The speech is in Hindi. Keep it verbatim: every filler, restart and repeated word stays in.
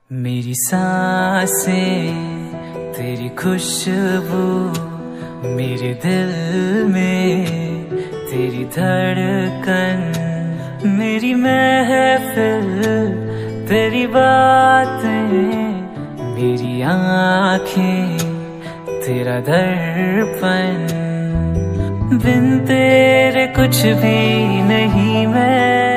मेरी सांसें तेरी खुशबू, मेरे दिल में तेरी धड़कन, मेरी महफिल तेरी बातें, मेरी आँखें तेरा दर्पण। बिन तेरे कुछ भी नहीं मैं,